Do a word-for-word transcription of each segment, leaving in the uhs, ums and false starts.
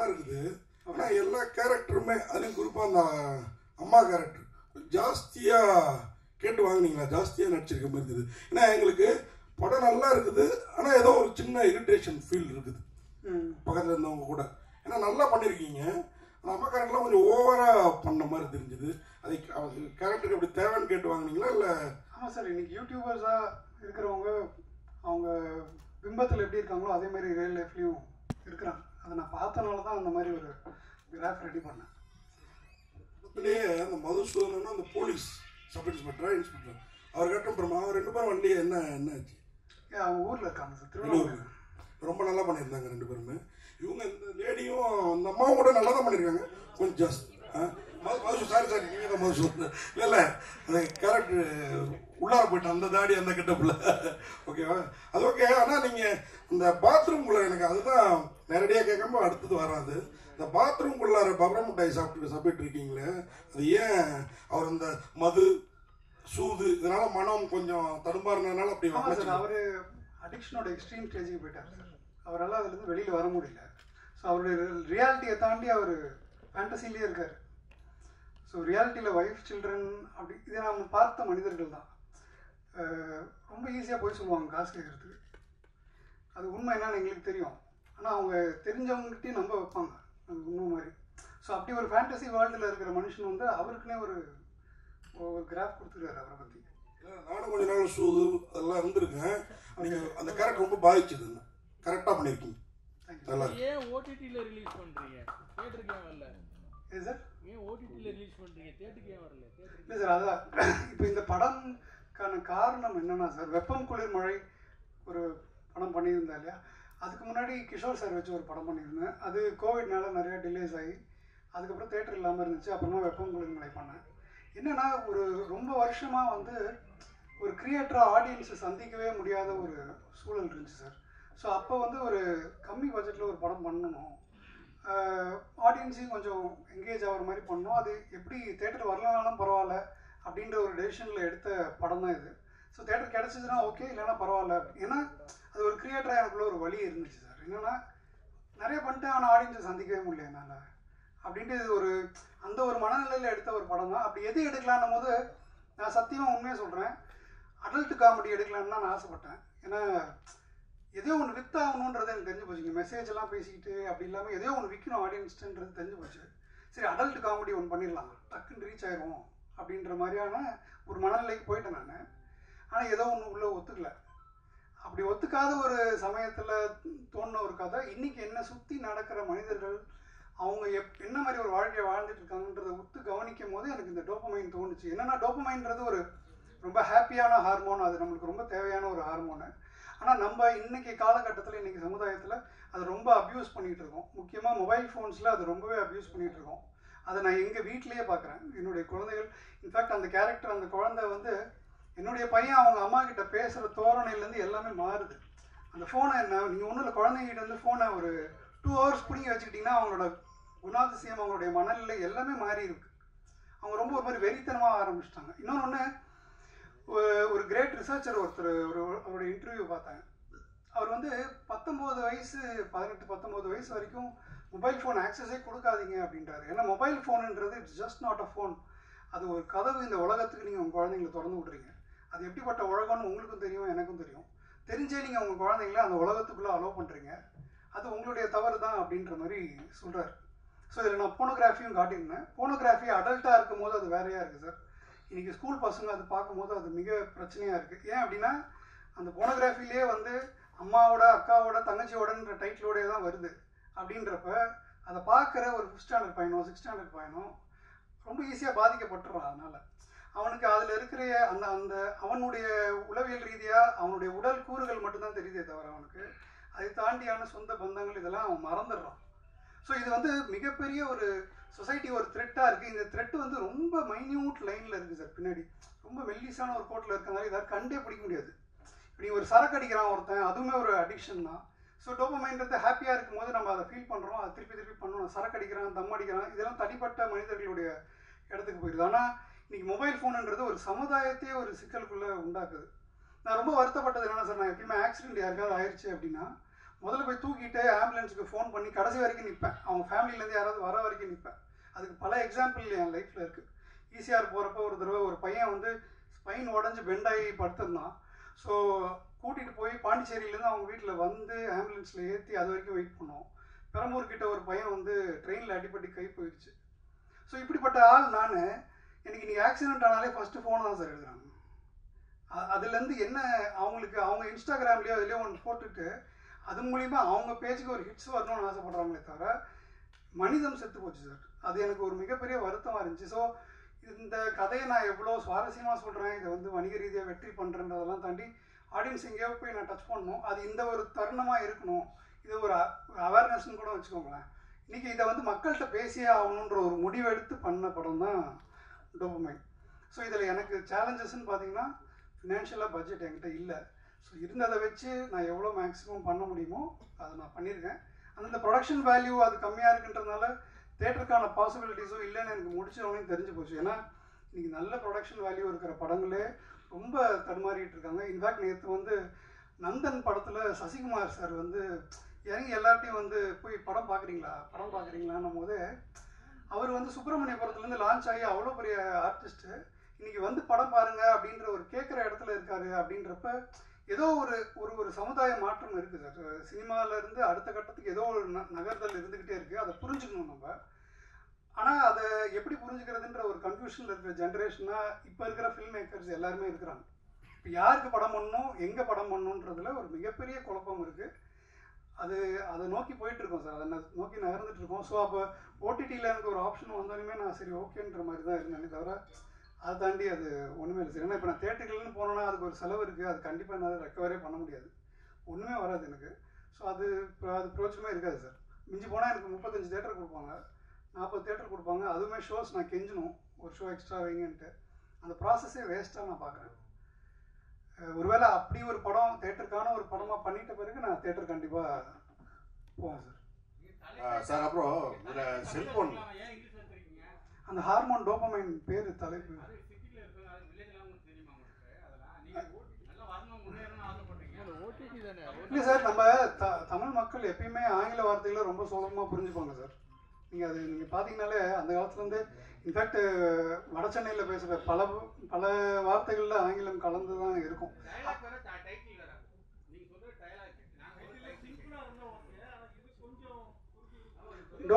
நல்லா இருக்குது. ஆனால் எல்லா கேரக்டருமே அதுலேயும் குறிப்பாக அந்த அம்மா கேரக்டர் ஜாஸ்தியாக கேட்டு வாங்கினீங்களா, ஜாஸ்தியாக நடிச்சிருக்க மாதிரி இருக்குது. ஏன்னா எங்களுக்கு படம் நல்லா இருக்குது, ஆனால் ஏதோ ஒரு சின்ன இரிட்டேஷன் ஃபீல் இருக்குது பக்கத்தில் இருந்தவங்க கூட. ஏன்னா நல்லா பண்ணியிருக்கீங்க, ஆனால் அம்மா கேரக்டர்லாம் கொஞ்சம் ஓவராக பண்ண மாதிரி தெரிஞ்சுது. அது கேரக்டருக்கு அப்படி தேவைன்னு கேட்டு வாங்கினீங்களா இல்லை? ஆமாம் சார், இன்னைக்கு யூடியூபர்ஸாக இருக்கிறவங்க அவங்க பிம்பத்தில் எப்படி இருக்காங்களோ அதே மாதிரி ரியல் லைஃப்லையும் இருக்கிறாங்க. அதை நான் பார்த்தனால தான் அந்த மாதிரி ஒரு கிராஃப் ரெடி பண்ணேன். அதுலேயே அந்த மதுசூதனா அந்த போலீஸ் சப் இன்ஸ்பெக்டரா இன்ஸ்பெக்டர் அவர் கேட்ட அப்புறமா அவர் ரெண்டு பேரும் வண்டியை என்ன என்ன ஆச்சு? ஏன் அவங்க ஊரில் இருக்காங்க சார், திருவள்ளூர். ரொம்ப நல்லா பண்ணியிருந்தாங்க ரெண்டு பேருமே. இவங்க இந்த லேடியும் அந்த அம்மாவும் கூட நல்லா தான் பண்ணியிருக்காங்க. கொஞ்சம் ஜாஸ்தி மதுசூ சாரி சாரி நீங்கள் தான் மதுசூ இல்லை இல்லை அந்த கேரக்டர் உள்ளார போயிட்டு அந்த தாடி அந்த கெட்டப்பில் ஓகேவா, அது ஓகே. ஆனால் நீங்கள் இந்த பாத்ரூம்குள்ளே எனக்கு அதுதான் நேரடியாக கேட்காம அடுத்தது வராது. இந்த பாத்ரூம்குள்ளார பபர மிட்டாய் சாப்பிட்டு சாப்பிட்டு இருக்கீங்களே, அது ஏன் அவர் இந்த மது சூது இதனால மனம் கொஞ்சம் தடுமாறினால அப்படி சார்? அவர் அடிக்ஷனோட எக்ஸ்ட்ரீம் ஸ்டேஜுக்கு போயிட்டார் சார். அவரால் அதுலேருந்து வெளியில் வர முடியல. ஸோ அவருடைய ரியாலிட்டியை தாண்டி அவர் ஃபேண்டசிலேயே இருக்கார். ஸோ ரியாலிட்டியில் ஒய்ஃப் சில்ட்ரன் அப்படி இதை நாம் பார்த்த மனிதர்கள் தான். ரொம்ப ஈஸியாக போய் சொல்லுவாங்க காசு கேட்குறதுக்கு. அது உண்மை என்னன்னு எங்களுக்கு தெரியும், ஆனால் அவங்க தெரிஞ்சவங்ககிட்டயும் நம்ப வைப்பாங்க அது உண்மை மாதிரி. ஸோ அப்படி ஒரு ஃபேண்டசி வேர்ல்டில் இருக்கிற மனுஷன் வந்து அவருக்குன்னே ஒரு ஒரு கிராஃப் கொடுத்துருக்காரு அவரை பற்றி. நானும் கொஞ்ச நாள் சூது அதெல்லாம் இருந்திருக்கேன். நீங்கள் அந்த கேரக்டர் ரொம்ப பாதிச்சதுங்க, கரெக்டாக பண்ணியிருக்கீங்க. நல்லா ஏன் ஓடிடியில் ரிலீஸ் பண்ணுறீங்க, தியேட்டருக்கு ஏன் வரல? ஏன் சார் ஏன் ஓடிடியில் ரிலீஸ் பண்ணுறீங்க, தியேட்டருக்கு ஏன் வரல? இல்லை சார், அதான் இப்போ இந்த படம்க்கான காரணம் என்னென்னா சார், வெப்பம் குளிர் மழை ஒரு படம் பண்ணியிருந்தேன் இல்லையா, அதுக்கு முன்னாடி கிஷோர் சார் வச்சு ஒரு படம் பண்ணியிருந்தேன். அது கோவிட்னால நிறையா டிலேஸ் ஆகி அதுக்கப்புறம் தேட்டர் இல்லாமல் இருந்துச்சு. அப்புறமா வெப்பம் குளிர் மழை பண்ணேன். என்னென்னா ஒரு ரொம்ப வருஷமாக வந்து ஒரு கிரியேட்டராக ஆடியன்ஸை சந்திக்கவே முடியாத ஒரு சூழல் இருந்துச்சு சார். ஸோ அப்போ வந்து ஒரு கம்மி பட்ஜெட்டில் ஒரு படம் பண்ணணும், ஆடியன்ஸையும் கொஞ்சம் என்கேஜ் ஆகிற மாதிரி பண்ணணும், அது எப்படி தேட்டர் வரலனாலும் பரவாயில்ல அப்படின்ற ஒரு டெசிஷனில் எடுத்த படம் தான் இது. ஸோ தேட்டர் கிடச்சிதுன்னா ஓகே, இல்லைன்னா பரவாயில்ல. ஏன்னா அது ஒரு கிரியேட்டராக எனக்குள்ள ஒரு வழி இருந்துச்சு சார். என்னென்னா நிறைய பண்ணிட்டேன், ஆனால் ஆடியன்ஸை சந்திக்கவே முடியல என்னால் அப்படின்ட்டு இது ஒரு அந்த ஒரு மனநிலையில் எடுத்த ஒரு படம் தான். அப்படி எது எடுக்கலான்னும் போது நான் சத்தியமாக உண்மையாக சொல்கிறேன், அடல்ட் காமெடி எடுக்கலான்னு தான் நான் ஆசைப்பட்டேன். ஏன்னா எதையோ ஒன்று வித்தாகணுன்றது எனக்கு தெரிஞ்சு போச்சுங்க. மெசேஜ் எல்லாம் பேசிக்கிட்டு அப்படி இல்லாமல் எதையோ ஒன்று விற்கணும் ஆடியன்ஸ்ன்றது தெரிஞ்சு போச்சு. சரி, அடல்ட் காமெடி ஒன்று பண்ணிடலாம், டக்குன்னு ரீச் ஆயிரும் அப்படின்ற மாதிரியான ஒரு மனநிலைக்கு போயிட்டேன் நான். ஆனால் ஏதோ ஒன்று உள்ளே ஒத்துக்கலை. அப்படி ஒத்துக்காத ஒரு சமயத்தில் தோணுன ஒரு கதை, இன்றைக்கி என்னை சுற்றி நடக்கிற மனிதர்கள் அவங்க எப் என்ன மாதிரி ஒரு வாழ்க்கையை வாழ்ந்துட்டு இருக்காங்கன்றதை ஒத்து கவனிக்கும் போது எனக்கு இந்த டோப்பமைன் தோணுச்சு. என்னென்னா டோப்பமைன்றது ஒரு ரொம்ப ஹாப்பியான ஹார்மோன், அது நம்மளுக்கு ரொம்ப தேவையான ஒரு ஹார்மோனு. ஆனால் நம்ம இன்றைக்கி காலகட்டத்தில் இன்றைக்கி சமுதாயத்தில் அதை ரொம்ப அப்யூஸ் பண்ணிகிட்டு இருக்கோம். முக்கியமாக மொபைல் ஃபோன்ஸில் அதை ரொம்பவே அப்யூஸ் பண்ணிகிட்டு இருக்கோம். அதை நான் எங்கள் வீட்டிலேயே பார்க்குறேன். என்னுடைய குழந்தைகள், இன்ஃபேக்ட் அந்த கேரக்டர் அந்த குழந்தை வந்து என்னுடைய பையன் அவங்க அம்மா கிட்ட பேசுகிற தோரணையிலேருந்து எல்லாமே மாறுது. அந்த ஃபோனை என்ன நீங்கள் ஒன்றும் இல்லை, குழந்தைங்கிட்ட வந்து ஃபோனை ஒரு டூ ஹவர்ஸ் பிடிங்கி வச்சுக்கிட்டிங்கன்னா அவங்களோட குணாதிசயம் அவங்களுடைய மனநிலை எல்லாமே மாறி இருக்கு. அவங்க ரொம்ப ஒரு மாதிரி வெறித்தனமாக ஆரம்பிச்சிட்டாங்க. இன்னொன்று ஒன்று, ஒரு கிரேட் ரிசர்ச்சர் ஒருத்தர் ஒரு அவருடைய இன்டர்வியூ பார்த்தேன். அவர் வந்து பத்தொம்போது வயசு பதினெட்டு பத்தொம்போது வயசு வரைக்கும் மொபைல் ஃபோன் ஆக்சஸே கொடுக்காதீங்க அப்படின்றாரு. ஏன்னா மொபைல் ஃபோனுன்றது it's just not a phone, அது ஒரு கதவு. இந்த உலகத்துக்கு நீங்கள் உங்கள் குழந்தைங்களை திறந்து விட்றீங்க. அது எப்படிப்பட்ட உலகம்னு உங்களுக்கும் தெரியும், எனக்கும் தெரியும். தெரிஞ்சே நீங்கள் உங்கள் குழந்தைங்கள அந்த உலகத்துக்குள்ளே அலோவ் பண்ணுறீங்க, அது உங்களுடைய தவறு தான் அப்படின்ற மாதிரி சொல்கிறார். ஸோ இதில் நான் போனோகிராஃபியும் காட்டியிருந்தேன். போனோகிராஃபி அடல்ட்டாக இருக்கும் போது அது வேறையாக இருக்குது சார். இன்றைக்கி ஸ்கூல் பசங்க அது பார்க்கும்போது அது மிக பிரச்சனையாக இருக்குது. ஏன் அப்படின்னா அந்த போனோகிராஃபிலே வந்து அம்மாவோட அக்காவோட தங்கச்சியோடன்ற டைட்டிலோடய தான் வருது. அப்படின்றப்ப அதை பார்க்குற ஒரு ஃபிஃப்த் ஸ்டாண்டர்ட் பையனோ சிக்ஸ்த் ஸ்டாண்டர்ட் பையனோ ரொம்ப ஈஸியாக பாதிக்கப்பட்டுறான். அதனால் அவனுக்கு அதில் இருக்கிற அந்த அந்த அவனுடைய உளவியல் ரீதியாக அவனுடைய உடல் கூறுகள் மட்டும்தான் தெரியுதே தவிர அவனுக்கு அதை தாண்டியான சொந்த பந்தங்கள் இதெல்லாம் அவன் மறந்துடுறான். ஸோ இது வந்து மிகப்பெரிய ஒரு சொசைட்டி ஒரு த்ரெட்டாக இருக்குது. இந்த த்ரெட்டு வந்து ரொம்ப மைன்யூட் லைனில் இருக்குது சார். பின்னாடி ரொம்ப மெல்லிஸான ஒரு கோட்டில் இருக்கிறதால இதை கண்டே பிடிக்க முடியாது. இப்படி ஒரு சரக்கு அடிக்கிறான் ஒருத்தன், அதுவுமே ஒரு அடிக்ஷன் தான். ஸோ டோபமைன்றது ஹாப்பியாக இருக்கும் போது நம்ம அதை ஃபீல் பண்ணுறோம், அதை திருப்பி திருப்பி பண்ணணும். சரக்கு அடிக்கிறான், தம் அடிக்கிறான், இதெல்லாம் தனிப்பட்ட மனிதர்களுடைய இடத்துக்கு போயிடுது. ஆனால் இன்றைக்கி மொபைல் ஃபோனுன்றது ஒரு சமுதாயத்தையே ஒரு சிக்கலுக்குள்ளே உண்டாக்குது. நான் ரொம்ப வருத்தப்பட்டது என்னென்னா சார், நான் எப்பயுமே ஆக்சிடென்ட் யாருக்காவது ஆயிடுச்சு அப்படின்னா முதல்ல போய் தூக்கிட்டு ஆம்புலன்ஸுக்கு ஃபோன் பண்ணி கடைசி வரைக்கும் நிற்பேன். அவங்க ஃபேமிலியிலேருந்து யாராவது வர வரைக்கும் நிற்பேன். அதுக்கு பல எக்ஸாம்பிள் என் லைஃப்பில் இருக்குது. ஈசிஆர் போகிறப்ப ஒரு தடவை ஒரு பையன் வந்து ஸ்பைன் உடஞ்சி பெண்டாகி படுத்திருந்தான். ஸோ கூட்டிகிட்டு போய் பாண்டிச்சேரியிலேருந்து அவங்க வீட்டில் வந்து ஆம்புலன்ஸில் ஏற்றி அது வரைக்கும் வெயிட் பண்ணோம். பெரம்பூர் கிட்ட ஒரு பையன் வந்து ட்ரெயினில் அடிப்பட்டு கை போயிடுச்சு. ஸோ இப்படிப்பட்ட ஆள் நான். எனக்கு இன்றைக்கி ஆக்சிடென்ட் ஆனாலே ஃபஸ்ட்டு ஃபோனை தான் சார் எழுதுறாங்க. அதுலேருந்து என்ன அவங்களுக்கு அவங்க இன்ஸ்டாகிராம்லேயோ அதுலேயோ ஒன்று போட்டுட்டு அது மூலிமா அவங்க பேஜுக்கு ஒரு ஹிட்ஸ் வரணும்னு ஆசைப்படுறாங்களே தவிர மனிதம் செத்து போச்சு சார். அது எனக்கு ஒரு மிகப்பெரிய வருத்தமாக இருந்துச்சு. ஸோ இந்த கதையை நான் எவ்வளோ சுவாரஸ்யமாக சொல்கிறேன், இதை வந்து வணிக ரீதியாக வெற்றி பண்ணுறேன்றதெல்லாம் தாண்டி ஆடியன்ஸ் எங்கேயோ போய் நான் டச் பண்ணணும். அது இந்த ஒரு தருணமாக இருக்கணும். இது ஒரு அவேர்னஸ்ன்னு கூட வச்சுக்கோங்களேன். இன்றைக்கி இதை வந்து மக்கள்கிட்ட பேசியே ஆகணுன்ற ஒரு முடிவெடுத்து பண்ண படம் தான் டோபமைன். ஸோ இதில் எனக்கு சேலஞ்சஸ்ன்னு பார்த்தீங்கன்னா ஃபினான்ஷியலாக பட்ஜெட் என்கிட்ட இல்லை. ஸோ இருந்ததை வச்சு நான் எவ்வளோ மேக்ஸிமம் பண்ண முடியுமோ அதை நான் பண்ணியிருக்கேன். அந்த ப்ரொடக்ஷன் வேல்யூ அது கம்மியாக இருக்குன்றதுனால தேட்டருக்கான பாசிபிலிட்டிஸும் இல்லைன்னு எனக்கு முடிச்சவனையும் தெரிஞ்சு போச்சு. ஏன்னா இன்றைக்கி நல்ல ப்ரொடக்ஷன் வேல்யூ இருக்கிற படங்களே ரொம்ப தடுமாறிட்டு இருக்காங்க. இன்ஃபேக்ட் நேற்று வந்து நந்தன் படத்தில் சசிகுமார் சார் வந்து இறங்கி எல்லார்ட்டையும் வந்து போய் படம் பார்க்குறீங்களா படம் பார்க்குறீங்களான்னும் போது அவர் வந்து சுப்பிரமணியபுரத்துலேருந்து லான்ச் ஆகி அவ்வளோ பெரிய ஆர்டிஸ்ட்டு இன்றைக்கி வந்து படம் பாருங்கள் அப்படின்ற ஒரு கேட்குற இடத்துல இருக்காரு. அப்படின்றப்ப ஏதோ ஒரு ஒரு ஒரு சமுதாய மாற்றம் இருக்குது சார். சினிமாவிலேருந்து அடுத்த கட்டத்துக்கு ஏதோ ஒரு ந நகர்தல் இருந்துக்கிட்டே இருக்குது. அதை புரிஞ்சுக்கணும் நம்ம. ஆனால் அதை எப்படி புரிஞ்சுக்கிறதுன்ற ஒரு கன்ஃபியூஷனில் இருக்கிற ஜென்ரேஷனாக இப்போ இருக்கிற ஃபில்ம் மேக்கர்ஸ் எல்லாருமே இருக்கிறாங்க. இப்போ யாருக்கு படம் பண்ணணும் எங்கே படம் பண்ணணுன்றதுல ஒரு மிகப்பெரிய குழப்பம் இருக்குது. அது அதை நோக்கி போயிட்டுருக்கோம் சார். அதை நோக்கி நகர்ந்துட்டுருக்கோம். ஸோ அப்போ ஓடிடியில் எனக்கு ஒரு ஆப்ஷன் வந்தாலுமே நான் சரி ஓகேன்ற மாதிரி தான் இருந்தேனே தவிர அதை தாண்டி அது ஒன்றுமே இல்லை சார். ஏன்னா இப்போ நான் தேட்டருக்குன்னு போனோன்னா அதுக்கு ஒரு செலவு இருக்குது. அது கண்டிப்பாக என்னால் ரெக்கவரே பண்ண முடியாது. ஒன்றுமே வராது எனக்கு. ஸோ அது அது பிரோஜனமே இருக்காது சார். மிஞ்சி போனால் எனக்கு முப்பத்தஞ்சு தேட்டர் கொடுப்பாங்க, நாற்பது தேட்டர் கொடுப்பாங்க. அதுவுமே ஷோஸ் நான் கெஞ்சணும் ஒரு ஷோ எக்ஸ்ட்ரா வைங்கன்ட்டு. அந்த ப்ராசஸே வேஸ்ட்டாக நான் பார்க்குறேன். ஒருவேளை அப்படி ஒரு படம் தேட்டருக்கான ஒரு படமாக பண்ணிட்ட பிறகு நான் தேட்டர் கண்டிப்பாக போவேன் சார். சார் அப்புறம் இதில் செல்ஃபோன் அந்த ஹார்மோன் டோபமைன் பேர் தலைப்பு இல்லை சார். நம்ம த தமிழ் மக்கள் எப்பயுமே ஆங்கில வார்த்தைகளை ரொம்ப சுலபமாக புரிஞ்சுப்பாங்க சார். நீங்கள் அது நீங்கள் பார்த்தீங்கன்னாலே அந்த காலத்துலேருந்து இன்ஃபேக்ட் வட சென்னையில் பேசுகிற பல பல வார்த்தைகளில் ஆங்கிலம் கலந்து தான் இருக்கும். டோ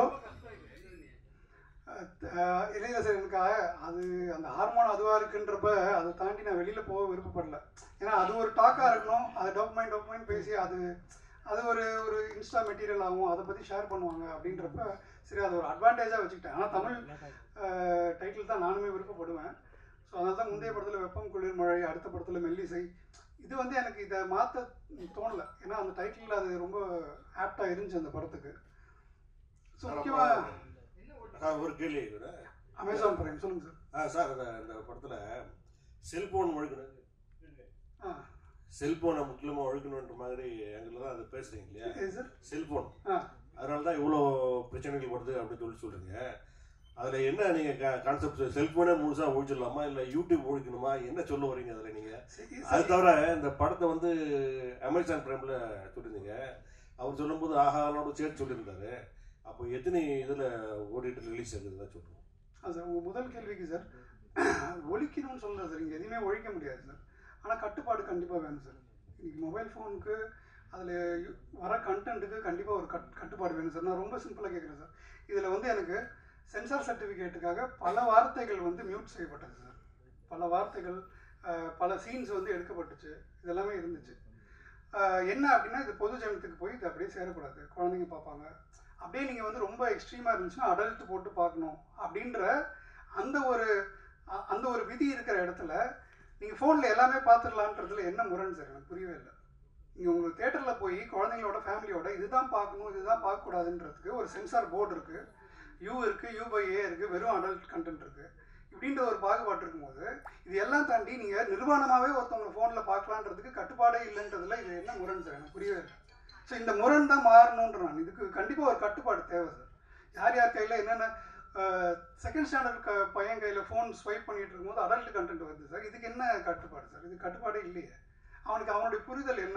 இல்லைங்க சார். எனக்கு அது அந்த ஹார்மோன் அதுவாக இருக்குன்றப்ப அதை தாண்டி நான் வெளியில் போக விருப்பப்படல. ஏன்னா அது ஒரு டாக்காக இருக்கணும். அது டோப்மைன் டோப்மைன் பேசி அது அது ஒரு ஒரு இன்ஸ்டா மெட்டீரியல் ஆகும், அதை பற்றி ஷேர் பண்ணுவாங்க அப்படின்றப்ப சரி அது ஒரு அட்வான்டேஜாக வச்சுக்கிட்டேன். ஆனால் தமிழ் டைட்டில் தான் நானுமே விருப்பப்படுவேன். ஸோ அதனால தான் முந்தைய படத்தில் வெப்பம் குளிர் மழை, அடுத்த படத்தில் மெல்லிசை. இது வந்து எனக்கு இதை மாற்ற தோணலை. ஏன்னா அந்த டைட்டில் அது ரொம்ப ஆப்டாக இருந்துச்சு அந்த படத்துக்கு. ஸோ முக்கியமாக ஒரு கேள்வி கூட அமேசான் பிரைம் சொல்லுங்கள் சார். ஆ சார் அந்த அந்த படத்தில் செல்ஃபோன் ஒழுக்கணும், ஆ செல்ஃபோனை முக்கியமாக ஒழுக்கணுன்ற மாதிரி எங்களை தான் அதை பேசுகிறீங்க இல்லையா சார். செல்ஃபோன் ஆ அதனால தான் இவ்வளோ பிரச்சனைகள் வருது அப்படின்னு சொல்லி சொல்கிறீங்க. அதில் என்ன நீங்கள் க கான்செப்ட் செல்ஃபோனே முழுசாக ஒழிச்சிடலாமா இல்லை யூடியூப் ஒழிக்கணுமா, என்ன சொல்ல வரீங்க அதில் நீங்கள்? அது தவிர இந்த படத்தை வந்து அமேசான் பிரைமில் சொல்லியிருந்தீங்க. அவர் சொல்லும்போது ஆஹானோட சேர்த்து சொல்லியிருந்தாரு. அப்போ எத்தனை இதில் ஓடிட்டு ரிலீஸ் ஆகுது தான் சொல்லுவோம். ஆ சார், உங்கள் முதல் கேள்விக்கு சார் ஒழிக்கணும்னு சொல்கிறது சார். இங்கே எதுவுமே ஒழிக்க முடியாது சார். ஆனால் கட்டுப்பாடு கண்டிப்பாக வேணும் சார். இன்றைக்கி மொபைல் ஃபோனுக்கு அதில் வர கண்டென்ட்டுக்கு கண்டிப்பாக ஒரு கட் கட்டுப்பாடு வேணும் சார். நான் ரொம்ப சிம்பிளாக கேட்குறேன் சார். இதில் வந்து எனக்கு சென்சார் சர்டிஃபிகேட்டுக்காக பல வார்த்தைகள் வந்து மியூட் செய்யப்பட்டது சார். பல வார்த்தைகள், பல சீன்ஸ் வந்து எடுக்கப்பட்டுச்சு. இதெல்லாமே இருந்துச்சு. என்ன அப்படின்னா இது பொது ஜனத்துக்கு போய் இது அப்படியே சேரக்கூடாது, குழந்தைங்க பார்ப்பாங்க. அப்படியே நீங்கள் வந்து ரொம்ப எக்ஸ்ட்ரீமாக இருந்துச்சுன்னா அடல்ட் போட்டு பார்க்கணும் அப்படின்ற அந்த ஒரு அந்த ஒரு விதி இருக்கிற இடத்துல நீங்கள் ஃபோனில் எல்லாமே பார்த்துடலான்றதுல என்ன முரண் சார்? எனக்கு புரியவே இல்லை. நீங்கள் உங்களுக்கு தேட்டரில் போய் குழந்தைங்களோட ஃபேமிலியோட இதுதான் பார்க்கணும் இதுதான் பார்க்கக்கூடாதுன்றதுக்கு ஒரு சென்சார் போர்டு இருக்குது, யூ இருக்குது, யூ பை ஏ இருக்குது, வெறும் அடல்ட் கண்டென்ட் இருக்குது. இப்படின்ற ஒரு பாகுபாடு இருக்கும்போது இது எல்லாம் தாண்டி நீங்கள் நிர்வாணமாகவே ஒருத்தவங்க ஃபோனில் பார்க்கலான்றதுக்கு கட்டுப்பாடே இல்லைன்றதுல இது என்ன முரண் சார்? எனக்கு புரியவே இல்லை. ஸோ இந்த முரண் தான் மாறணுன்ற நான். இதுக்கு கண்டிப்பாக ஒரு கட்டுப்பாடு தேவை சார். யார் யார் கையில் என்னென்ன செகண்ட் ஸ்டாண்டர்ட் க பையன் கையில் ஃபோன் ஸ்வைப் பண்ணிகிட்டு இருக்கும்போது அடல்ட் கண்டென்ட் வருது சார். இதுக்கு என்ன கட்டுப்பாடு சார்? இது கட்டுப்பாடே இல்லையே. அவனுக்கு அவனுடைய புரிதல் என்ன,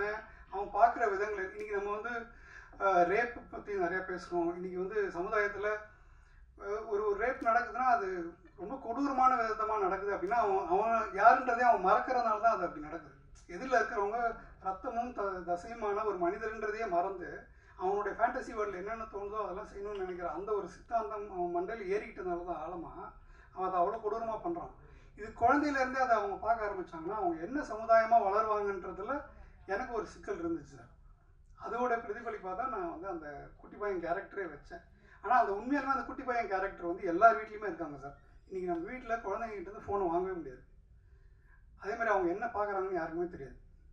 அவன் பார்க்குற விதங்கள். இன்றைக்கி நம்ம வந்து ரேப் பற்றி நிறையா பேசுகிறோம். இன்றைக்கி வந்து சமுதாயத்தில் ஒரு ஒரு ரேப் நடக்குதுன்னா அது ரொம்ப கொடூரமான விதமாக நடக்குது அப்படின்னா அவன் அவன் யாருன்றதே அவன் மறக்கிறதுனால தான் அது அப்படி நடக்குது. எதிரில் இருக்கிறவங்க ரத்தமும் த தசையுமான ஒரு மனிதர்ன்றதையே மறந்து அவனுடைய ஃபேண்டசி வேர்ல்டில் என்னென்ன தோணுதோ அதெல்லாம் செய்யணும்னு நினைக்கிற அந்த ஒரு சித்தாந்தம் அவன் மண்டையில் ஏறிக்கிட்டதுனால தான் ஆழமாக அவன் அதை அவ்வளோ கொடூரமாக பண்ணுறான். இது குழந்தையிலேருந்தே அதை அவங்க பார்க்க ஆரம்பித்தாங்கன்னா அவங்க என்ன சமுதாயமாக வளருவாங்கன்றதுல எனக்கு ஒரு சிக்கல் இருந்துச்சு சார். அதோட பிரதிபலிப்பாக தான் நான் வந்து அந்த குட்டி பையன் கேரக்டரே வச்சேன். ஆனால் அந்த உண்மையாலுமே அந்த குட்டி பையன் கேரக்டர் வந்து எல்லார் வீட்லேயுமே இருக்காங்க சார். இன்றைக்கி நம்ம வீட்டில் குழந்தைங்கிட்ட இருந்து ஃபோனை வாங்கவே முடியாது. அதே மாதிரி அவங்க என்ன பார்க்குறாங்கன்னு யாருக்குமே தெரியாது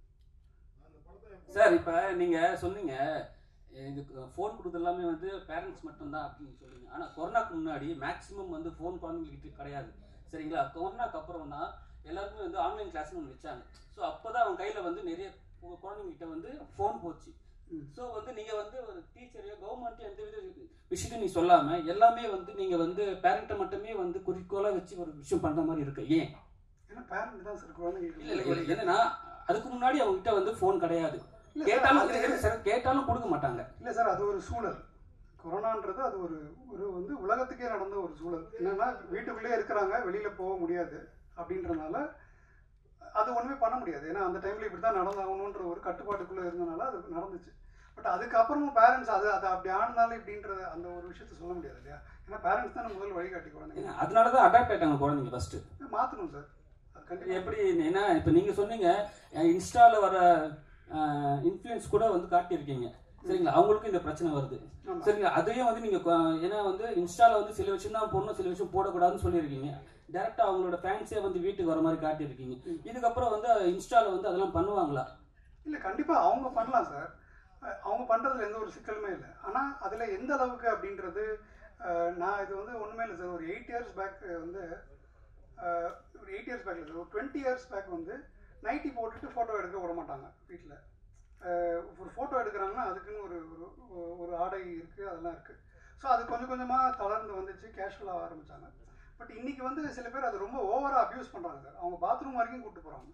சார். இப்போ நீங்கள் சொன்னீங்க இது ஃபோன் கொடுத்து எல்லாமே வந்து பேரண்ட்ஸ் மட்டும்தான் அப்படின்னு சொல்லுங்க. ஆனால் கொரோனாக்கு முன்னாடி மேக்ஸிமம் வந்து ஃபோன் குழந்தைங்ககிட்ட கிடையாது சரிங்களா. கொரோனாக்கு அப்புறம் தான் எல்லாருக்குமே வந்து ஆன்லைன் கிளாஸ்னு ஒன்று வச்சாங்க. ஸோ அப்போ தான் அவங்க கையில் வந்து நிறைய குழந்தைங்கிட்ட வந்து ஃபோன் போச்சு. ஸோ வந்து நீங்கள் வந்து ஒரு டீச்சரையோ கவர்மெண்ட்டையோ எந்த வித விஷயத்தையும் நீ சொல்லாமல் எல்லாமே வந்து நீங்கள் வந்து பேரண்ட்டை மட்டுமே வந்து குறிக்கோளாக வச்சு ஒரு விஷயம் பண்ணுற மாதிரி இருக்கு. ஏன்? ஏன்னா பேரண்ட் தான் சார் குழந்தைங்க. இல்லை இல்லை என்னன்னா அதுக்கு முன்னாடி அவங்ககிட்ட வந்து ஃபோன் கிடையாது. கேட்டாலும் சார் கேட்டாலும் கொடுக்க மாட்டாங்க. இல்லை சார் அது ஒரு சூழல். கொரோனான்றது அது ஒரு ஒரு வந்து உலகத்துக்கே நடந்த ஒரு சூழல். என்னென்னா வீட்டுக்குள்ளேயே இருக்கிறாங்க, வெளியில் போக முடியாது அப்படின்றதுனால அது ஒன்றுமே பண்ண முடியாது. ஏன்னா அந்த டைமில் இப்படி தான் நடந்தாகணுன்ற ஒரு கட்டுப்பாட்டுக்குள்ளே இருந்தனால அது நடந்துச்சு. பட் அதுக்கப்புறமும் பேரண்ட்ஸ் அது அதை அப்படி ஆனாலும் இப்படின்ற அந்த ஒரு விஷயத்த சொல்ல முடியாது இல்லையா. ஏன்னா பேரண்ட்ஸ் தான் முதல் வழிகாட்டி குழந்தைங்க. அதனால தான் அடாப்ட் ஆகிட்டாங்க குழந்தைங்க ஃபஸ்ட்டு. மாற்றணும் சார் அது கண்டிப்பாக. எப்படி ஏன்னா இப்போ நீங்கள் சொன்னீங்க இன்ஸ்டாவில் வர இன்ஃப்ளூயன்ஸ் கூட வந்து காட்டியிருக்கீங்க சரிங்களா. அவங்களுக்கும் இந்த பிரச்சனை வருது சரிங்களா. அதையும் வந்து நீங்கள் ஏன்னா வந்து இன்ஸ்டாவில் வந்து சில விஷயம் தான் போடணும் சில விஷயம் போடக்கூடாதுன்னு சொல்லியிருக்கீங்க. டேரெக்டாக அவங்களோட ஃபேன்ஸே வந்து வீட்டுக்கு வர மாதிரி காட்டியிருக்கீங்க. இதுக்கப்புறம் வந்து இன்ஸ்டாவில் வந்து அதெல்லாம் பண்ணுவாங்களா? இல்லை கண்டிப்பாக அவங்க பண்ணலாம் சார். அவங்க பண்ணுறதுல எந்த ஒரு சிக்கலுமே இல்லை. ஆனால் அதில் எந்த அளவுக்கு அப்படின்றது நான் இது வந்து ஒன்றுமே இல்லை சார். ஒரு எயிட் இயர்ஸ் பேக் வந்து ஒரு எயிட் இயர்ஸ் பேக் இல்லை சார் ஒரு டுவெண்ட்டி இயர்ஸ் பேக் வந்து நைட்டி போட்டுட்டு ஃபோட்டோ எடுக்க விட மாட்டாங்க வீட்டில். ஒரு ஃபோட்டோ எடுக்கிறாங்கன்னா அதுக்குன்னு ஒரு ஒரு ஆடை இருக்குது அதெல்லாம் இருக்குது. ஸோ அது கொஞ்சம் கொஞ்சமாக தளர்ந்து வந்துச்சு, கேஷுவலாக ஆரம்பித்தாங்க. பட் இன்றைக்கி வந்து சில பேர் அது ரொம்ப ஓவராக அப்யூஸ் பண்ணுறாங்க சார். அவங்க பாத்ரூம் வரைக்கும் கூப்பிட்டு போகிறாங்க.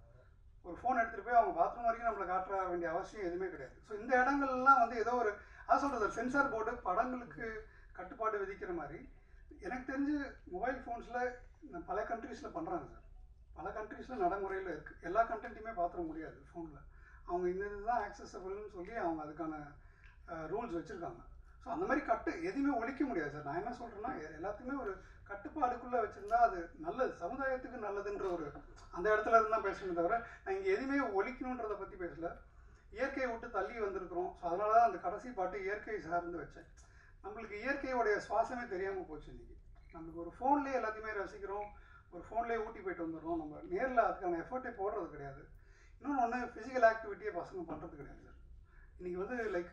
ஒரு ஃபோன் எடுத்துகிட்டு போய் அவங்க பாத்ரூம் வரைக்கும் நம்மளை காட்ட வேண்டிய அவசியம் எதுவுமே கிடையாது. ஸோ இந்த இடங்கள்லாம் வந்து ஏதோ ஒரு அது சொல்கிறது சென்சார் போர்டு படங்களுக்கு கட்டுப்பாடு விதிக்கிற மாதிரி எனக்கு தெரிஞ்சு மொபைல் ஃபோன்ஸில் பல கண்ட்ரீஸில் பண்ணுறாங்க சார். பல கண்ட்ரீஸில் நடைமுறையில் இருக்குது. எல்லா கண்டென்ட்டையுமே பார்த்துட முடியாது ஃபோனில். அவங்க இந்த இதுதான் ஆக்சசபிள்னு சொல்லி அவங்க அதுக்கான ரூல்ஸ் வச்சுருக்காங்க. ஸோ அந்த மாதிரி கட்டு எதுவுமே ஒழிக்க முடியாது சார். நான் என்ன சொல்கிறேன்னா எல்லாத்தையுமே ஒரு கட்டுப்பாடுக்குள்ளே வச்சுருந்தா அது நல்லது, சமுதாயத்துக்கு நல்லதுன்ற ஒரு அந்த இடத்துல இருந்து தான் பேசணுமே தவிர நான் இங்கே எதுவுமே ஒழிக்கணுன்றதை பற்றி பேசலை. இயற்கையை விட்டு தள்ளி வந்திருக்கிறோம். ஸோ அதனால தான் அந்த கடைசி பாட்டு இயற்கை சார்ந்து வச்சேன். நம்மளுக்கு இயற்கையோடைய சுவாசமே தெரியாமல் போச்சு இன்றைக்கி. நம்மளுக்கு ஒரு ஃபோன்லேயே எல்லாத்தையுமே ரசிக்கிறோம், ஒரு ஃபோன்லேயே ஊட்டி போயிட்டு வந்துடுறோம். நம்ம நேரில் அதுக்கான எஃபர்ட்டே போடுறது கிடையாது. இன்னொன்று ஒன்று ஃபிசிக்கல் ஆக்டிவிட்டியே பசங்க பண்ணுறது கிடையாது சார். இன்றைக்கி வந்து லைக்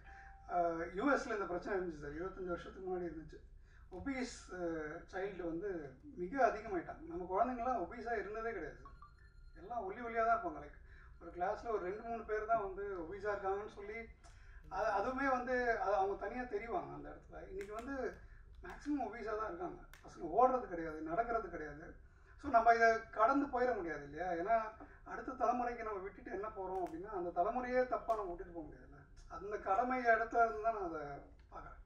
யூஎஸில் இந்த பிரச்சனை இருந்துச்சு சார். இருபத்தஞ்சி வருஷத்துக்கு முன்னாடி இருந்துச்சு. ஒபீஸ் சைல்டு வந்து மிக அதிகமாயிட்டாங்க. நம்ம குழந்தைங்களாம் ஒபீஸாக இருந்ததே கிடையாது சார். எல்லாம் ஒல்லி ஒல்லியாக தான் இருப்பாங்க. லைக் ஒரு கிளாஸில் ஒரு ரெண்டு மூணு பேர் தான் வந்து ஒபீஸாக இருக்காங்கன்னு சொல்லி அது அதுவுமே வந்து அது அவங்க தனியாக தெரிவாங்க அந்த இடத்துல. இன்றைக்கி வந்து மேக்ஸிமம் ஒபீஸாக தான் இருக்காங்க. பசங்க ஓடுறது கிடையாது, நடக்கிறது கிடையாது. ஸோ நம்ம இதை கடந்து போயிட முடியாது இல்லையா. ஏன்னா அடுத்த தலைமுறைக்கு நம்ம விட்டுட்டு என்ன போகிறோம் அப்படின்னா அந்த தலைமுறையே தப்பாக நம்ம விட்டுட்டு போக முடியாதுல்ல. அந்த கடமை இடத்துல இருந்து தான் நான் அதை பார்க்குறேன்.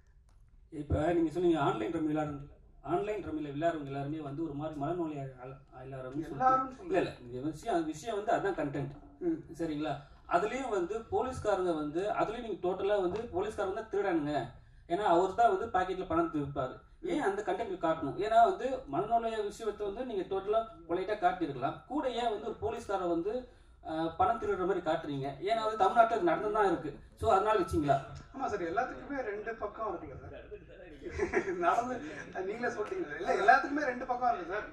இப்போ நீங்கள் சொன்னீங்க ஆன்லைன் ரம்மி விளையாடுறது ஆன்லைன் ரம்மியில் விளையாடுறவங்க எல்லாருமே வந்து ஒரு மாதிரி மனநோய் எல்லாரும் எல்லாரும் இல்லை இல்லை இந்த விஷயம் விஷயம் வந்து அதுதான் கண்டென்ட் சரிங்களா. அதுலேயும் வந்து போலீஸ்காரங்க வந்து அதுலேயும் நீங்கள் டோட்டலாக வந்து போலீஸ்காரங்க தான் திருடானுங்க. ஏன்னா அவர் தான் வந்து பாக்கெட்டில் பணம் திருப்பார். ஏன் அந்த கண்டென்ட் காட்டணும்? ஏன்னா வந்து மனநோய விஷயத்தை வந்து நீங்கள் டோட்டலாக பொலைட்டாக காட்டியிருக்கலாம். கூட ஏன் வந்து ஒரு போலீஸ்காரர் வந்து பணம் திருடுற மாதிரி காட்டுறீங்க? ஏன்னா வந்து தமிழ்நாட்டில் நடந்து தான் இருக்குது. ஸோ அதனால வச்சிங்களா? ஆமாம் சார், எல்லாத்துக்குமே ரெண்டு பக்கம் இருக்குல்ல சார். நடந்து நீங்களே சொல்லிட்டீங்க இல்லை, எல்லாத்துக்குமே ரெண்டு பக்கம் இருக்குது சார்.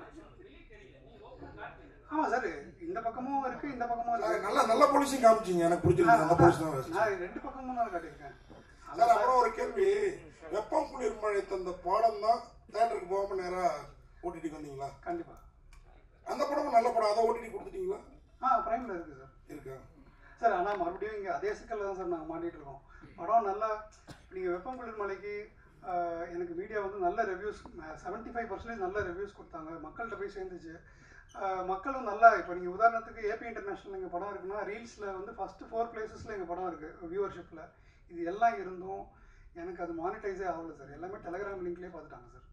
ஆமாம் சார், இந்த பக்கமும் இருக்குது இந்த பக்கமும் இருக்குது. நல்ல நல்ல போலீஸும் காமிச்சிங்க, எனக்கு பிடிச்சிருக்கு. அந்த போலீஸ் தான் நான் ரெண்டு பக்கமும் தான் காட்டியிருக்கேன் சார். அப்புறம் ஒரு கேள்வி, வெப்பம் குளிர் மழை தந்த பாடம் தான் தேட்டருக்கு போகாமல் நேராக ஓடிடிக்கு வந்தீங்களா? கண்டிப்பாக. அந்த படமும் நல்ல படம், அதை ஓடிடி கொடுத்துட்டீங்களா? ஆ ப்ரைமில் இருக்குது சார். இருக்கா சார்? ஆனால் மறுபடியும் இங்கே அதே சிக்கலில் தான் சார் நாங்கள் மாட்டிகிட்டு இருக்கோம். படம் நல்லா நீங்கள் வெப்பம் குளிர் மலைக்கு எனக்கு மீடியா வந்து நல்ல ரிவ்யூஸ் செவன்ட்டி ஃபைவ் பர்சன்டேஜ் நல்ல ரிவ்யூஸ் கொடுத்தாங்க, மக்கள்கிட்ட போய் சேர்ந்துச்சு. மக்களும் நல்லா இப்போ நீங்கள் உதாரணத்துக்கு ஏபி இன்டர்நேஷனல் எங்கள் படம் இருக்குன்னா ரீல்ஸில் வந்து ஃபஸ்ட்டு ஃபோர் பிளேசஸில் எங்கள் படம் இருக்குது வியூவர்ஷிப்பில். இது எல்லாம் இருந்தும் எனக்கு அது மானிட்டைஸே ஆகலை சார். எல்லாமே டெலகிராம் லிங்க்லேயே பார்த்துட்டாங்க சார்.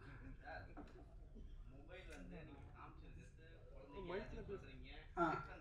ஆ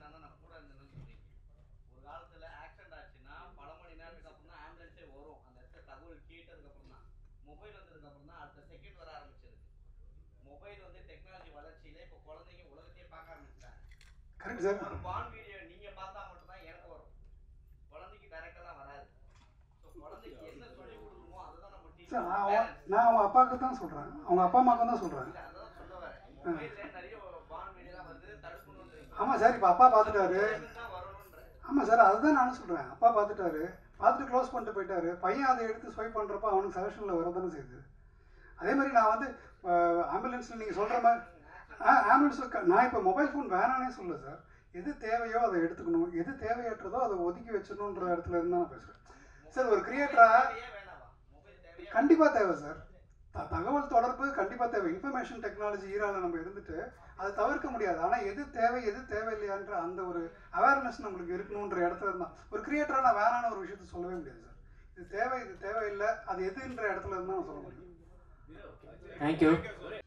மொபைல் வந்ததுக்கு அப்புறம் தான் அடுத்த செகண்ட் வர ஆரம்பிச்சிருக்கு. மொபைல் வந்து டெக்னாலஜி வளர்ச்சியில இப்போ குழந்தைங்க உலகத்தையே பார்க்க ஆரம்பிச்சிட்டாங்க. Correct sir. ஒரு பான் வீடியோ நீங்க பார்த்தா மட்டும் தான் எனக்கு வரும், குழந்தைக்கு டைரக்டெல்லாம் வராது. ஸோ குழந்தைக்கு என்ன சொல்லி கொடுக்கணுமோ அதுதான் நம்ம டீச்சர். சார் நான் நான் அவங்க அப்பாவுக்கு தான் சொல்கிறேன், அவங்க அப்பா அம்மாவுக்கு தான் சொல்கிறேன். அதான் சொல்ல வரேன். மொபைல்ல நிறைய பான் வீடியோலாம் வருது, தடுக்கணும்ன்றீங்க. ஆமாம் சார். இப்போ அப்பா பார்த்துட்டாரு. தான் வரணும்ன்ற. ஆமாம் சார், அதுதான் நானும் சொல்கிறேன். அப்பா பார்த்துட்டாரு, பார்த்துட்டு க்ளோஸ் பண்ணிட்டு போயிட்டாரு. பையன் அதை எடுத்து ஸ்வைப் பண்ணுறப்ப அவனுக்கு சஜஷனில் வர தானே செய்யுது. அதே மாதிரி நான் வந்து ஆம்புலன்ஸில் நீங்கள் சொல்கிற மாதிரி ஆ ஆம்புலன்ஸில் நான் இப்போ மொபைல் ஃபோன் வேணானே சொல்ல சார். எது தேவையோ அதை எடுத்துக்கணும், எது தேவையற்றதோ அதை ஒதுக்கி வச்சிடணுன்ற இடத்துல இருந்து தான் நான் பேசுகிறேன் சார். ஒரு கிரியேட்டராக கண்டிப்பாக தேவை சார். த தகவல் தொடர்பு கண்டிப்பாக தேவை. இன்ஃபர்மேஷன் டெக்னாலஜி ஈராவில் நம்ம இருந்துட்டு அதை தவிர்க்க முடியாது. ஆனால் எது தேவை எது தேவையில்லையான்ற அந்த ஒரு அவேர்னஸ் நம்மளுக்கு இருக்கணுன்ற இடத்துல இருந்தால் ஒரு கிரியேட்டராக நான் வேணான ஒரு விஷயத்த சொல்லவே முடியாது சார். இது தேவை இது தேவையில்லை அது எதுன்ற இடத்துல இருந்தால் நான் சொல்ல முடியும். தேங்க்யூ.